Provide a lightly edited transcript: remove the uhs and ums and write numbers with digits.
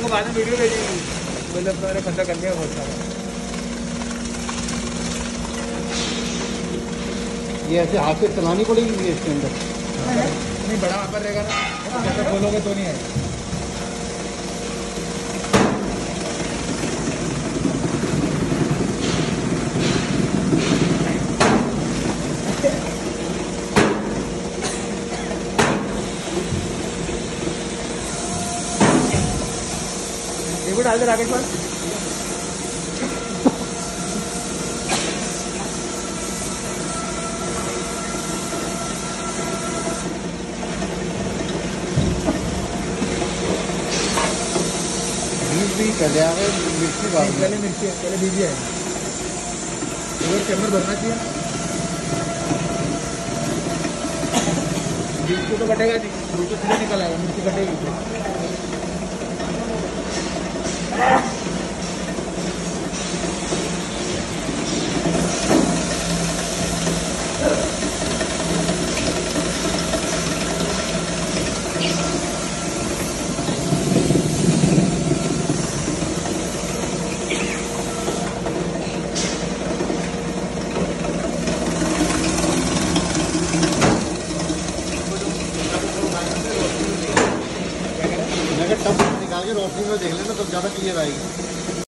बाद में वीडियो भेजेंगे, मतलब मैंने खर्चा कर लिया बहुत सारा। ये ऐसे हाथ से चलानी पड़ेगी ये इसके अंदर? नहीं, बड़ा वहाँ पर रहेगा ना, जैसे खोलोगे तो नहीं आएगा। देखो डाल दे राकेश पास। बीज भी पहले आ गए, मिर्ची बाद में। पहले मिर्ची है, पहले बीज है। और चैम्बर भरना चाहिए। बीज को तो कटेगा नहीं, बीज तो सीधे निकल आएगा, मिर्ची कटेगी। टब निकाल के रोशनी में देख लेना, तब ज़्यादा क्लियर आएगी।